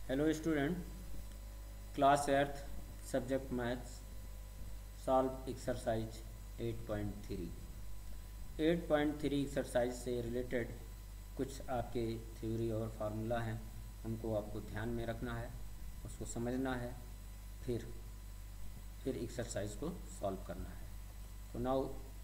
Hello student, class eighth subject maths solve exercise 8.3 exercise से related कुछ आपके theory और फार्मूला हैं, उनको आपको ध्यान में रखना है, उसको समझना है, फिर एक्सरसाइज को सॉल्व करना है। तो now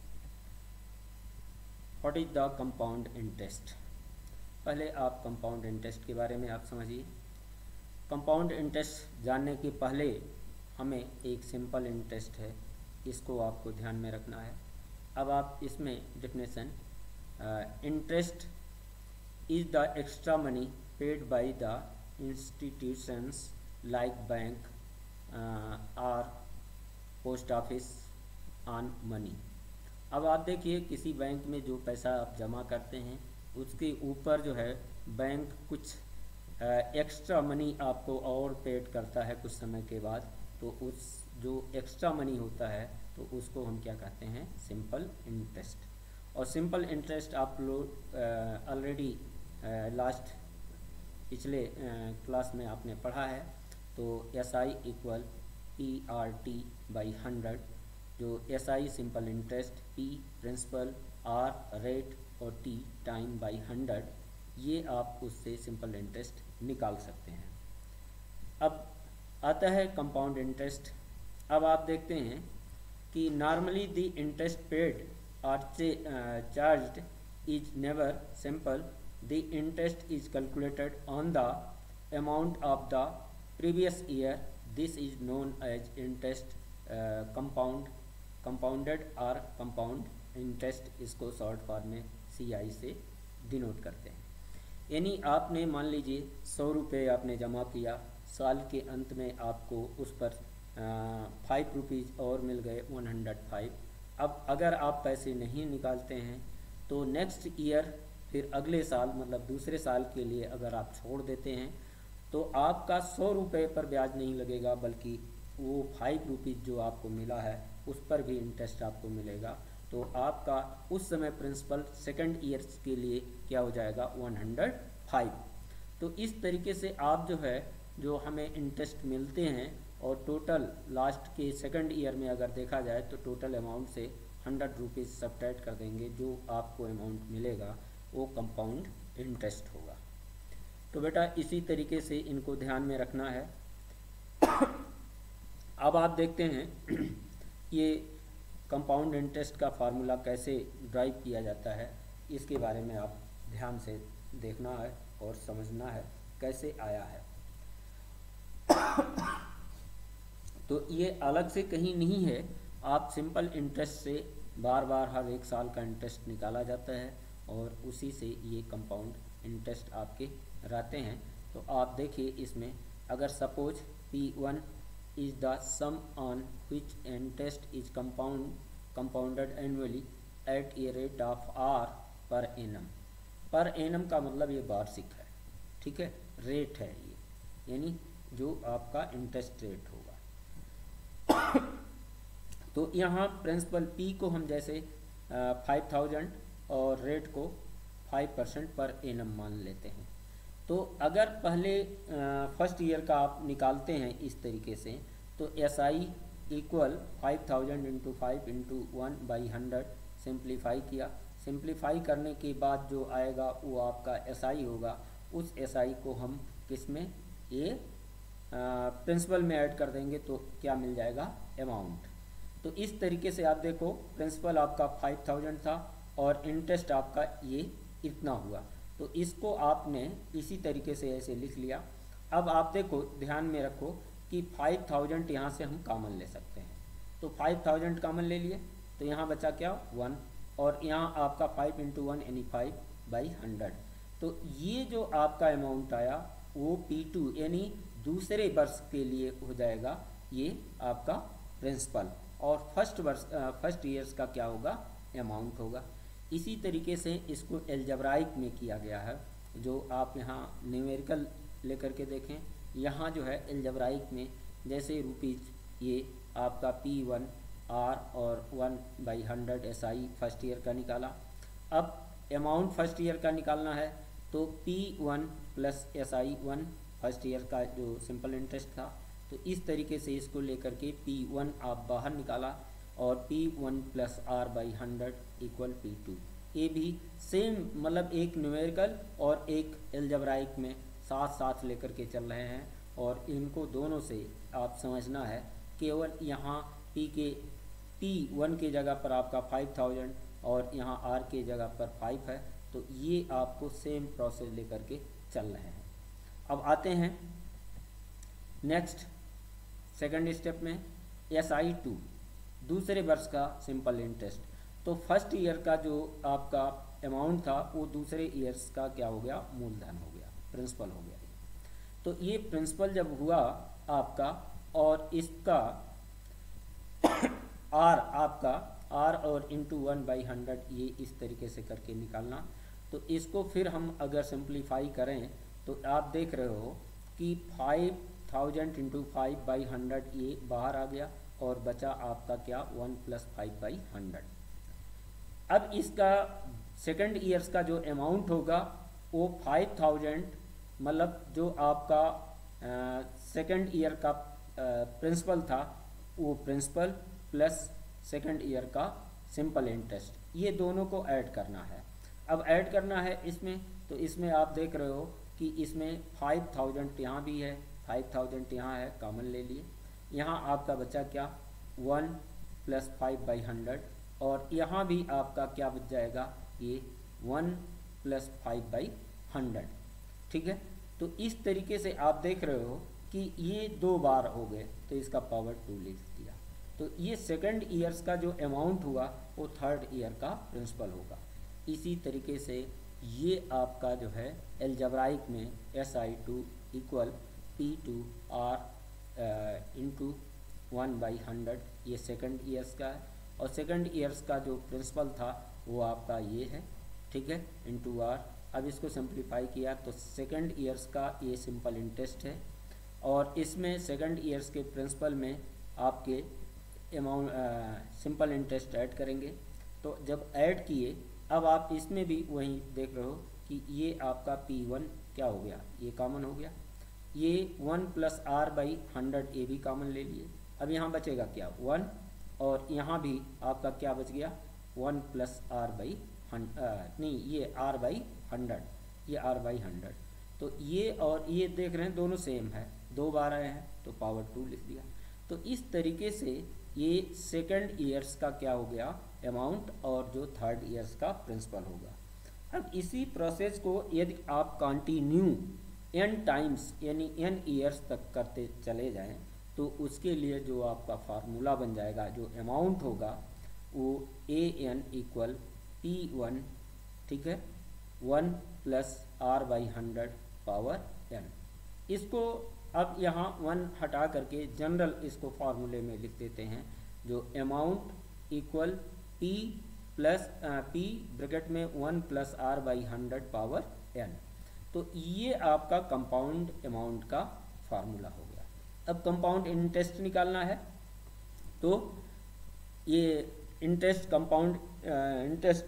what is the compound interest. पहले आप कंपाउंड इंटरेस्ट के बारे में आप समझिए। कंपाउंड इंटरेस्ट जानने के पहले हमें एक सिंपल इंटरेस्ट है, इसको आपको ध्यान में रखना है। अब आप इसमें definition, interest is the extra money paid by the institutions like bank और पोस्ट ऑफिस ऑन मनी। अब आप देखिए, किसी बैंक में जो पैसा आप जमा करते हैं उसके ऊपर जो है बैंक कुछ एक्स्ट्रा मनी आपको और पेड करता है कुछ समय के बाद, तो उस जो एक्स्ट्रा मनी होता है तो उसको हम क्या कहते हैं, सिंपल इंटरेस्ट। और सिंपल इंटरेस्ट आप लोग ऑलरेडी लास्ट पिछले क्लास में आपने पढ़ा है। तो SI इक्वल PRT बाई 100, जो SI simple interest, P principal, R rate और T टाइम बाई 100, ये आप उससे सिंपल इंटरेस्ट निकाल सकते हैं। अब आता है कंपाउंड इंटरेस्ट। अब आप देखते हैं कि नॉर्मली द इंटरेस्ट पेड और charged is never simple. The interest is calculated on the amount of the previous year. This is known as interest compounded और कंपाउंड इंटरेस्ट। इसको शॉर्ट फॉर्म में CI से डिनोट करते हैं। यानी आपने मान लीजिए 100 रुपये आपने जमा किया, साल के अंत में आपको उस पर 5 रुपीज़ और मिल गए, 105। अब अगर आप पैसे नहीं निकालते हैं तो नेक्स्ट ईयर, फिर अगले साल मतलब दूसरे साल के लिए अगर आप छोड़ देते हैं तो आपका 100 रुपये पर ब्याज नहीं लगेगा, बल्कि वो 5 रुपीज़ जो आपको मिला है उस पर भी इंटरेस्ट आपको मिलेगा। तो आपका उस समय प्रिंसिपल सेकंड ईयर्स के लिए क्या हो जाएगा, 105। तो इस तरीके से आप जो है, जो हमें इंटरेस्ट मिलते हैं और टोटल लास्ट के सेकंड ईयर में अगर देखा जाए तो टोटल अमाउंट से 100 रुपीज़ सब्ट्रैक्ट कर देंगे, जो आपको अमाउंट मिलेगा वो कंपाउंड इंटरेस्ट होगा। तो बेटा इसी तरीके से इनको ध्यान में रखना है। अब आप देखते हैं ये कंपाउंड इंटरेस्ट का फार्मूला कैसे ड्राइव किया जाता है, इसके बारे में आप ध्यान से देखना है और समझना है कैसे आया है। तो ये अलग से कहीं नहीं है, आप सिंपल इंटरेस्ट से बार बार हर एक साल का इंटरेस्ट निकाला जाता है और उसी से ये कंपाउंड इंटरेस्ट आपके रहते हैं। तो आप देखिए, इसमें अगर suppose P1 is the sum on which interest is compounded annually at a rate of R per annum। Per annum का मतलब ये वार्षिक है, ठीक है, रेट है ये, यानी जो आपका इंटरेस्ट रेट होगा। तो यहाँ प्रिंसिपल P को हम जैसे 5000 और रेट को 5% पर एनम मान लेते हैं। तो अगर पहले फर्स्ट ईयर का आप निकालते हैं इस तरीके से, तो SI equal 5000 into 5 into 1/100 simplify किया। सिंप्लीफाई करने के बाद जो आएगा वो आपका SI होगा। उस SI को हम किस में, ये प्रिंसिपल में ऐड कर देंगे तो क्या मिल जाएगा, अमाउंट। तो इस तरीके से आप देखो, प्रिंसिपल आपका 5000 था और इंटरेस्ट आपका ये इतना हुआ, तो इसको आपने इसी तरीके से ऐसे लिख लिया। अब आप देखो, ध्यान में रखो कि 5000 यहाँ से हम कॉमन ले सकते हैं, तो 5000 कॉमन ले लिए तो यहाँ बचा क्या, 1, और यहाँ आपका 5 इंटू 1 यानी 5/100। तो ये जो आपका अमाउंट आया वो P2 यानी दूसरे वर्ष के लिए हो जाएगा ये आपका प्रिंसिपल, और फर्स्ट ईयर्स का क्या होगा, अमाउंट होगा। इसी तरीके से इसको एल्जेब्राइक में किया गया है, जो आप यहाँ न्यूमेरिकल लेकर के देखें। यहाँ जो है एल्जेब्राइक में जैसे रुपीज़, ये आपका P1 R और 1/100 SI फर्स्ट ईयर का निकाला। अब अमाउंट फर्स्ट ईयर का निकालना है तो P1 plus SI 1 first year का जो सिंपल इंटरेस्ट था। तो इस तरीके से इसको लेकर के P1 आप बाहर निकाला और P1 plus R by 100 equal P2। ये भी सेम मतलब एक न्यूमेरिकल और एक एल्जेब्राइक में साथ साथ लेकर के चल रहे हैं, और इनको दोनों से आप समझना है केवल यहाँ P1 के जगह पर आपका 5000 और यहाँ R के जगह पर 5 है, तो ये आपको सेम प्रोसेस लेकर के चल रहे हैं। अब आते हैं नेक्स्ट सेकंड स्टेप में SI2 दूसरे वर्ष का सिंपल इंटरेस्ट। तो फर्स्ट ईयर का जो आपका अमाउंट था वो दूसरे ईयर्स का क्या हो गया, मूलधन हो गया, प्रिंसिपल हो गया। तो ये प्रिंसिपल जब हुआ आपका, और इसका R आपका R और इंटू 1/100 ये इस तरीके से करके निकालना। तो इसको फिर हम अगर सिंप्लीफाई करें तो आप देख रहे हो कि 5000 इंटू 5/100 ये बाहर आ गया, और बचा आपका क्या 1 प्लस 5/100। अब इसका सेकंड ईयर्स का जो अमाउंट होगा वो 5000 मतलब जो आपका सेकंड ईयर का प्रिंसिपल था वो प्रिंसिपल प्लस सेकंड ईयर का सिंपल इंटरेस्ट, ये दोनों को ऐड करना है। अब ऐड करना है इसमें, तो इसमें आप देख रहे हो कि इसमें 5000 यहाँ भी है, 5000 यहाँ है, कॉमन ले लिए। यहाँ आपका बचा क्या 1 प्लस 5/100, और यहाँ भी आपका क्या बच जाएगा ये 1 प्लस 5/100। ठीक है, तो इस तरीके से आप देख रहे हो कि ये 2 बार हो गए, तो इसका पावर 2 लिख दिया। तो ये सेकंड ईयर्स का जो अमाउंट हुआ वो थर्ड ईयर का प्रिंसिपल होगा। इसी तरीके से ये आपका जो है एल्जेब्राइक में SI2 इक्वल P2R इंटू 1/100 ये सेकंड ईयर्स का है, और सेकंड ईयर्स का जो प्रिंसिपल था वो आपका ये है, ठीक है, इंटू R। अब इसको सिंप्लीफाई किया तो सेकंड ईयर्स का ये सिंपल इंटरेस्ट है, और इसमें सेकंड ईयर्स के प्रिंसिपल में आपके अमाउंट सिंपल इंटरेस्ट ऐड करेंगे। तो जब ऐड किए, अब आप इसमें भी वही देख रहे हो कि ये आपका P1 क्या हो गया, ये कॉमन हो गया, ये 1 प्लस R/100 ये भी कॉमन ले लिए। अब यहाँ बचेगा क्या 1, और यहाँ भी आपका क्या बच गया 1 प्लस R/100 नहीं, ये R/100, ये R/100। तो ये और ये देख रहे हैं दोनों सेम है, 2 बार आए हैं, तो पावर 2 लिख दिया। तो इस तरीके से ये सेकंड ईयर्स का क्या हो गया अमाउंट, और जो थर्ड ईयर्स का प्रिंसिपल होगा। अब इसी प्रोसेस को यदि आप कंटिन्यू n टाइम्स यानी n ईयर्स तक करते चले जाएं, तो उसके लिए जो आपका फार्मूला बन जाएगा, जो अमाउंट होगा वो AN इक्वल P1, ठीक है, 1 प्लस R/100 पावर n। इसको अब यहाँ 1 हटा करके जनरल इसको फार्मूले में लिख देते हैं, जो amount equal P plus P bracket में 1 प्लस R/100 पावर n। तो ये आपका कंपाउंड अमाउंट का फार्मूला हो गया। अब कंपाउंड इंटरेस्ट निकालना है, तो ये interest compound interest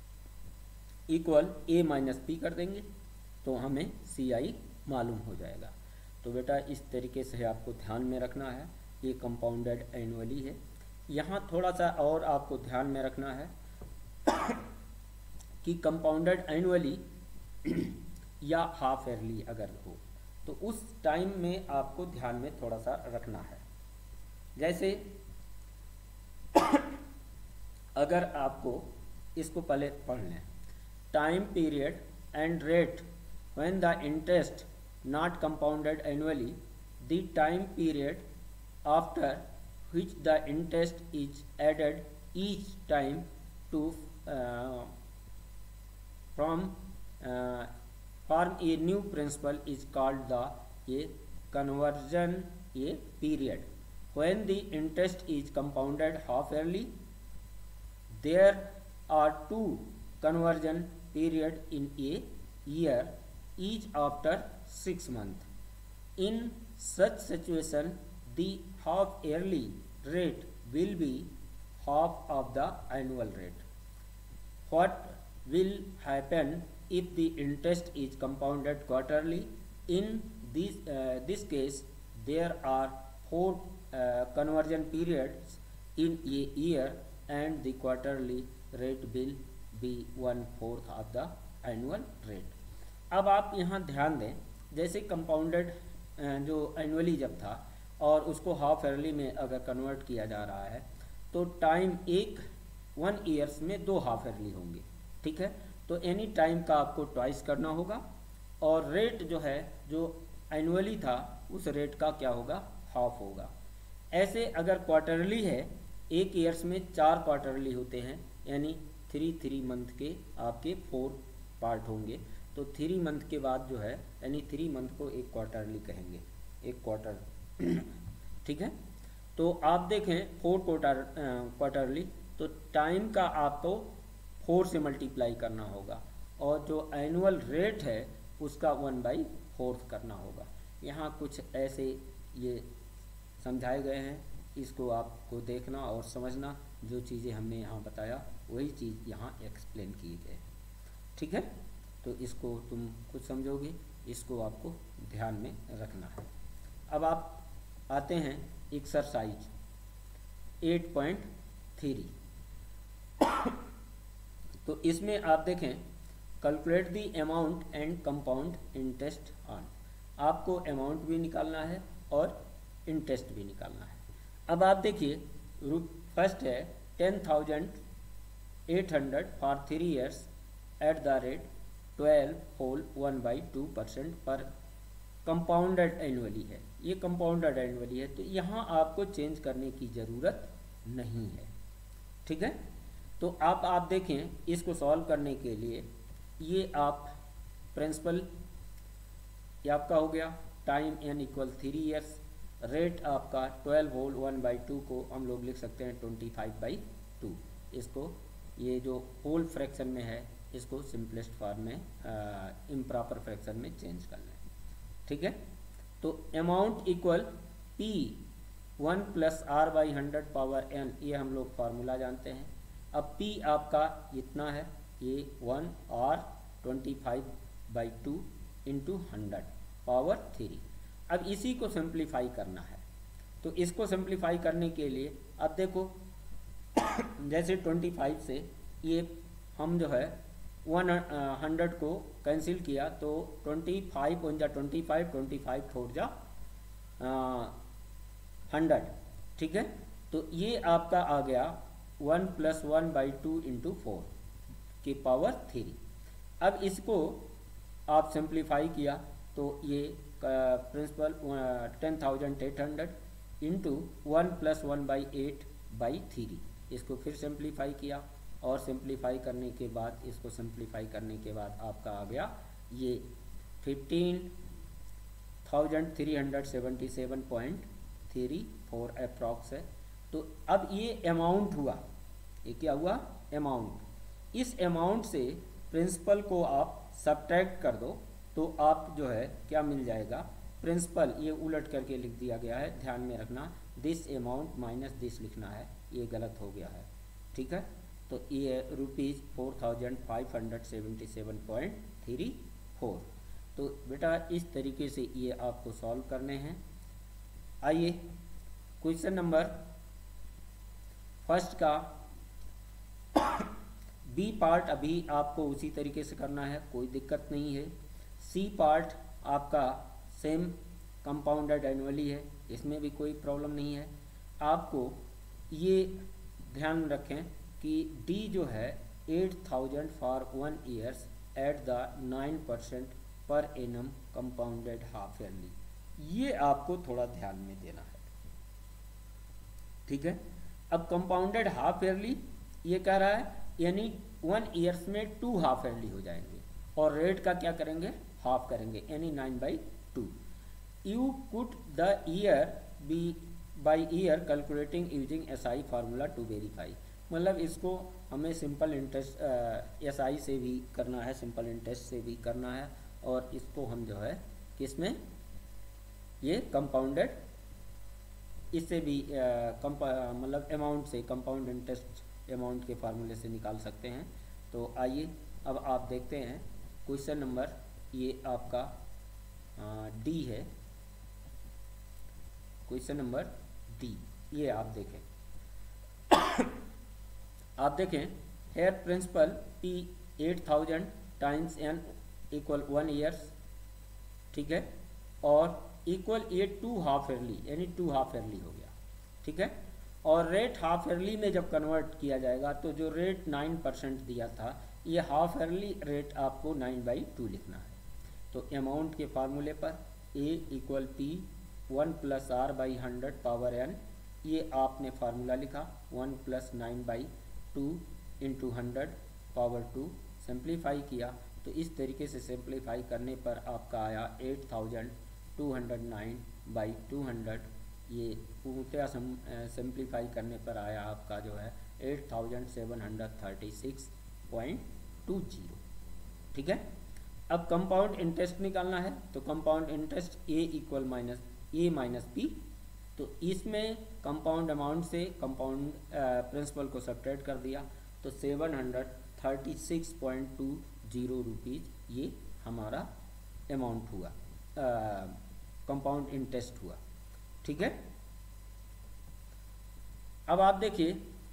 equal A minus P कर देंगे, तो हमें CI मालूम हो जाएगा। तो बेटा इस तरीके से आपको ध्यान में रखना है, ये कंपाउंडेड एनुअली है। यहाँ थोड़ा सा और आपको ध्यान में रखना है कि कंपाउंडेड एनुअली या हाफ ईयरली अगर हो, तो उस टाइम में आपको ध्यान में थोड़ा सा रखना है। जैसे अगर आपको इसको पहले पढ़ लें, time period and rate when the interest not compounded annually, the time period after which the interest is added each time to form a new principal is called the conversion period. When the interest is compounded half yearly, there are 2 conversion period in a year, each after 6 months. In such situation, the half yearly rate will be half of the annual rate. What will happen if the interest is compounded quarterly? In this case there are 4 conversion periods in a year and the quarterly rate will be 1/4 of the annual rate। अब आप यहाँ ध्यान दें, जैसे compounded जो annually जब था और उसको हाफ ईयरली में अगर कन्वर्ट किया जा रहा है तो टाइम 1 ईयर्स में 2 हाफ ईयरली होंगे, ठीक है। तो एनी टाइम का आपको ट्वाइस करना होगा और रेट जो है जो एनुअली था उस रेट का क्या होगा, हाफ होगा। ऐसे अगर क्वार्टरली है, 1 ईयर्स में 4 क्वार्टरली होते हैं, यानी 3 मंथ के आपके 4 पार्ट होंगे। तो 3 मंथ के बाद जो है, यानी 3 मंथ को एक क्वार्टरली कहेंगे, एक क्वार्टर ठीक है। तो आप देखें 4 क्वार्टरली, तो टाइम का आपको 4 से मल्टीप्लाई करना होगा और जो एनुअल रेट है उसका 1/4 करना होगा। यहाँ कुछ ऐसे ये समझाए गए हैं, इसको आपको देखना और समझना। जो चीज़ें हमने यहाँ बताया वही चीज़ यहाँ एक्सप्लेन की गई, ठीक है। तो इसको तुम कुछ समझोगे, इसको आपको ध्यान में रखना है। अब आप आते हैं एक्सरसाइज 8.3। तो इसमें आप देखें, calculate the amount and compound interest on. आपको अमाउंट भी निकालना है और इंटरेस्ट भी निकालना है। अब आप देखिए, फर्स्ट है 10,800 for 3 years at the rate 12 whole 1/2% पर कंपाउंडेड एनुअली है। ये कंपाउंडेड एनुअली है, तो यहाँ आपको चेंज करने की ज़रूरत नहीं है, ठीक है। तो आप देखें, इसको सॉल्व करने के लिए ये आप प्रिंसिपल ये आपका हो गया, time n equal 3 years, rate आपका 12 होल 1/2 को हम लोग लिख सकते हैं 25/2। इसको ये जो होल फ्रैक्शन में है इसको सिंपलेस्ट फॉर्म में इम्प्रॉपर फ्रैक्शन में चेंज कर लें, ठीक है। तो amount equal P 1 + R/100 power n, ये हम लोग फार्मूला जानते हैं। अब P आपका इतना है, ये 1 और 25/2 इंटू 100 पावर 3। अब इसी को सिंप्लीफाई करना है, तो इसको सिंप्लीफाई करने के लिए अब देखो जैसे 25 से ये हम जो है 100 को कैंसिल किया तो 25 × 25 छोड़ जा 100, ठीक है। तो ये आपका आ गया 1 + 1/2 इंटू 4 की पावर 3। अब इसको आप सिंप्लीफाई किया तो ये प्रिंसिपल 10,800 इंटू 1 + 1/8/3, इसको फिर सिंप्लीफाई किया और सिंप्लीफाई करने के बाद इसको सिंप्लीफाई करने के बाद आपका आ गया ये 15,377.34 अप्रॉक्स है। तो अब ये अमाउंट हुआ, ये क्या हुआ, अमाउंट। इस अमाउंट से प्रिंसिपल को आप सब्ट्रैक्ट कर दो तो आप जो है क्या मिल जाएगा, प्रिंसिपल ये उलट करके लिख दिया गया है, ध्यान में रखना, दिस अमाउंट माइनस दिस लिखना है, ये गलत हो गया है, ठीक है। तो ये ₹4,577.34। तो बेटा इस तरीके से ये आपको सॉल्व करने हैं। आइए क्वेश्चन नंबर फर्स्ट का बी पार्ट अभी आपको उसी तरीके से करना है, कोई दिक्कत नहीं है। सी पार्ट आपका सेम कंपाउंडेड एनुअली है, इसमें भी कोई प्रॉब्लम नहीं है। आपको ये ध्यान रखें कि डी जो है 8,000 for 1 years at the 9% per annum compounded half yearly, ये आपको थोड़ा ध्यान में देना है, ठीक है। अब कंपाउंडेड हाफ ईयरली ये कह रहा है, यानी 1 ईयर्स में 2 हाफ ईयरली हो जाएंगे और रेट का क्या करेंगे, हाफ करेंगे, यानी 9/2। You put the year be by year calculating using SI formula to verify. मतलब इसको हमें सिंपल इंटरेस्ट SI से भी करना है, सिंपल इंटरेस्ट से भी करना है, और इसको हम जो है किसमें, ये कंपाउंडेड, इससे भी मतलब अमाउंट से, कंपाउंड इंटरेस्ट अमाउंट के फार्मूले से निकाल सकते हैं। तो आइए अब आप देखते हैं क्वेश्चन नंबर ये आपका डी है, क्वेश्चन नंबर डी। ये आप देखें आप देखें here principal P 8000 times N equal 1 years, ठीक है, और इक्वल ये 2 हाफ ईयरली, यानी 2 हाफ ईयरली हो गया, ठीक है। और रेट हाफ ईयरली में जब कन्वर्ट किया जाएगा तो जो रेट 9% दिया था, ये हाफ ईयरली रेट आपको 9/2 लिखना है। तो अमाउंट के फार्मूले पर A equal P 1 + R/100 power n, ये आपने फार्मूला लिखा 1 + 9/2 × 100 पावर 2, सिंप्लीफाई किया तो इस तरीके से सिंप्लीफाई करने पर आपका आया 8209/200। ये पूर्णतया सिंप्लीफाई करने पर आया आपका जो है 8736.20, ठीक है। अब कंपाउंड इंटरेस्ट निकालना है, तो compound interest A equal A minus P। तो इसमें कंपाउंड अमाउंट से कंपाउंड प्रिंसिपल को सब्ट्रैक्ट कर दिया तो 736.20 रुपीज़ ये हमारा अमाउंट हुआ, कंपाउंड इंटरेस्ट हुआ, ठीक है। अब आप देखिए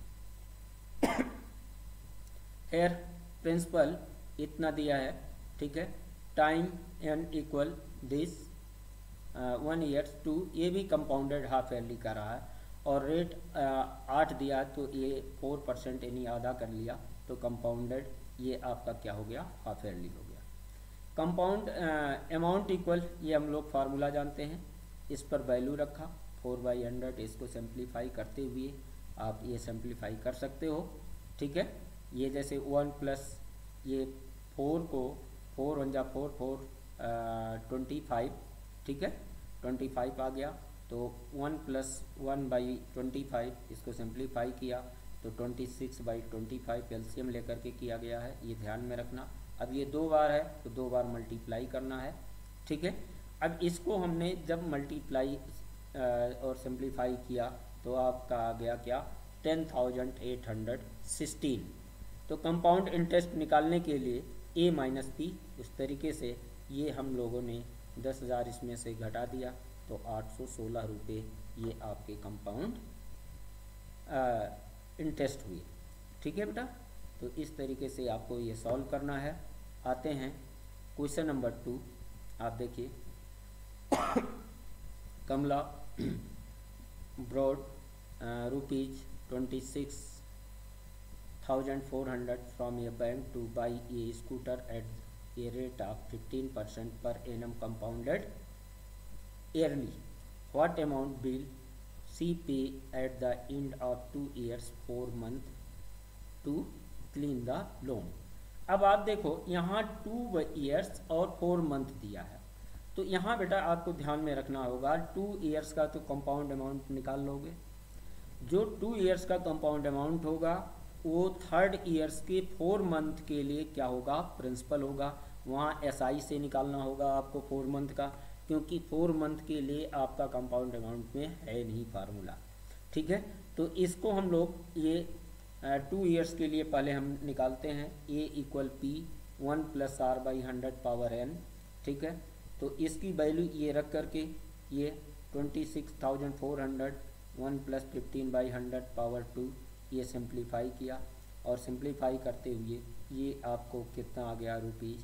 हेयर प्रिंसिपल इतना दिया है, ठीक है, time n equal this 1 years 2, ये भी कंपाउंडेड हाफ ईयरली का रहा है, और रेट 8 दिया तो ये 4% यानी आधा कर लिया, तो कंपाउंडेड ये आपका क्या हो गया, हाफ ईयरली हो गया। कंपाउंड अमाउंट इक्वल, ये हम लोग फार्मूला जानते हैं, इस पर वैल्यू रखा 4/100, इसको सिंप्लीफाई करते हुए आप ये सिंप्लीफाई कर सकते हो, ठीक है। ये जैसे 1 प्लस ये 4 को 4 1 जा 4 4 25, ठीक है, 25 आ गया, तो 1 + 1/25 इसको सिंप्लीफाई किया तो 26/25 एलसीएम लेकर के किया गया है, ये ध्यान में रखना। अब ये 2 बार है तो 2 बार मल्टीप्लाई करना है, ठीक है। अब इसको हमने जब मल्टीप्लाई और सिंप्लीफाई किया तो आपका आ गया क्या, 10,816। तो कंपाउंड इंटरेस्ट निकालने के लिए A माइनस P, उस तरीके से ये हम लोगों ने 10,000 इसमें से घटा दिया तो 816 रुपये ये आपके कंपाउंड इंटरेस्ट हुए, ठीक है बेटा। तो इस तरीके से आपको ये सॉल्व करना है। आते हैं क्वेश्चन नंबर 2, आप देखिए Kamala borrowed ₹26,400 from a bank to buy a scooter at a rate of 15% per annum compounded yearly. What amount will she pay at the end of 2 years 4 months to clean the loan? अब आप देखो यहाँ 2 years और 4 month दिया है, तो यहाँ बेटा आपको ध्यान में रखना होगा 2 years का तो कंपाउंड अमाउंट निकाल लोगे, जो 2 years का कंपाउंड अमाउंट होगा वो 3rd ईयर्स के 4 मंथ के लिए क्या होगा, प्रिंसिपल होगा। वहाँ SI से निकालना होगा आपको 4 मंथ का, क्योंकि 4 मंथ के लिए आपका कंपाउंड अमाउंट में है नहीं फार्मूला, ठीक है। तो इसको हम लोग ये 2 ईयर्स के लिए पहले हम निकालते हैं A equal P 1 + R/100 power n, ठीक है। तो इसकी वैल्यू ये रख करके ये 26,400 1 + 15/100 पावर 2 ये सिंप्लीफाई किया, और सिंप्लीफाई करते हुए ये आपको कितना आ गया,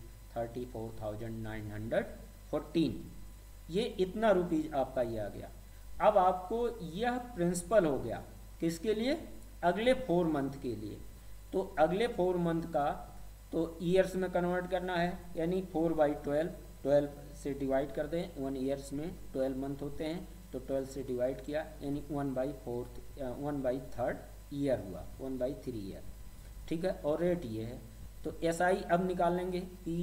₹34,914। ये इतना रुपीज़ आपका ये आ गया। अब आपको यह प्रिंसिपल हो गया किसके लिए, अगले 4 मंथ के लिए। तो अगले 4 मंथ का तो ईयर्स में कन्वर्ट करना है, यानी 4/12, 12 से डिवाइड कर दें, 1 ईयर्स में 12 मंथ होते हैं तो 12 से डिवाइड किया, यानी 1/3 ईयर हुआ, 1/3 ईयर, ठीक है। और रेट ये है, तो SI अब निकालेंगे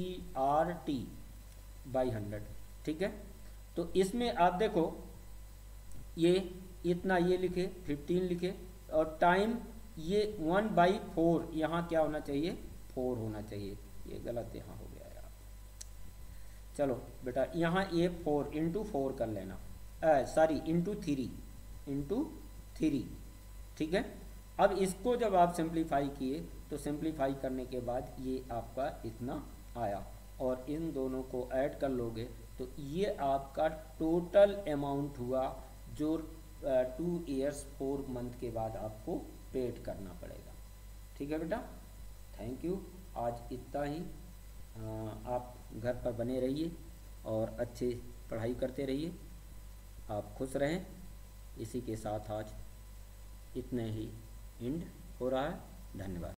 PRT/100, ठीक है। तो इसमें आप देखो ये इतना ये लिखे 15 लिखे, और टाइम ये 1/4 यहाँ क्या होना चाहिए, 4 होना चाहिए, ये गलत यहाँ हो गया यार। चलो बेटा यहाँ ये 4 × 4 कर लेना, सॉरी × 3, ठीक है। अब इसको जब आप सिंप्लीफाई किए तो सिंप्लीफाई करने के बाद ये आपका इतना आया, और इन दोनों को ऐड कर लोगे तो ये आपका टोटल अमाउंट हुआ जो 2 ईयर्स 4 मंथ के बाद आपको पेड करना पड़ेगा। ठीक है बेटा, थैंक यू। आज इतना ही। आप घर पर बने रहिए और अच्छे पढ़ाई करते रहिए, आप खुश रहें। इसी के साथ आज इतने ही एंड हो रहा है। धन्यवाद।